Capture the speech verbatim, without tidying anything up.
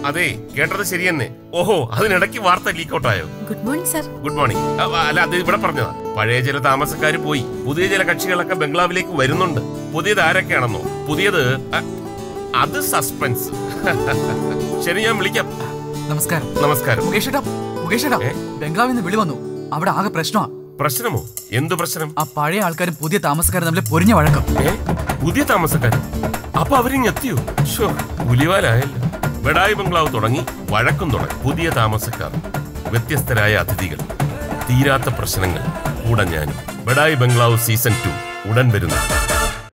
അതെ, കേട്ടത് ശരിയെന്നെ. ഓഹോ, അതിനിടയ്ക്ക് വാർത്ത ലീക്കൗട്ടായോ? Good morning sir. Good morning. അല്ല, അത് ഇവിടെ പറഞ്ഞതാ. പഴയ ചില താമസക്കാര് പോയി, പുതിയ ചില കക്ഷികളൊക്കെ ബംഗ്ലാവിലേക്ക് വരുന്നുണ്ട്. പുതിയത് ആരൊക്കെയാണെന്നോ? പുതിയത് അത് സസ്പെൻസ്. ശരി, ഞാൻ വിളിക്കാം. നമസ്കാരം. നമസ്കാരം. മുകേഷ് ഏട്ടാ, മുകേഷ് ഏട്ടാ, ബംഗ്ലാവിൽ നിന്ന് വിളി വന്നു. അവിടെ ആകെ പ്രശ്നമാണ്. പ്രശ്നമോ? എന്തു പ്രശ്നം? ആ പഴയ ആൾക്കാരും പുതിയ താമസക്കാരും തമ്മിൽ പൊരിഞ്ഞ വഴക്കം. പുതിയ താമസക്കാരും? അപ്പൊ അവരിങ് എത്തിയോ? പുലിവാലായല്ലോ. ബഡായി ബംഗ്ലാവ് തുടങ്ങി, വഴക്കും തുടങ്ങി. പുതിയ താമസക്കാർ, വ്യത്യസ്തരായ അതിഥികൾ, തീരാത്ത പ്രശ്നങ്ങൾ, കൂടെ ഞാനും. ബഡായി ബംഗ്ലാവ് സീസൺ ടു ഉടൻ വരുന്നു.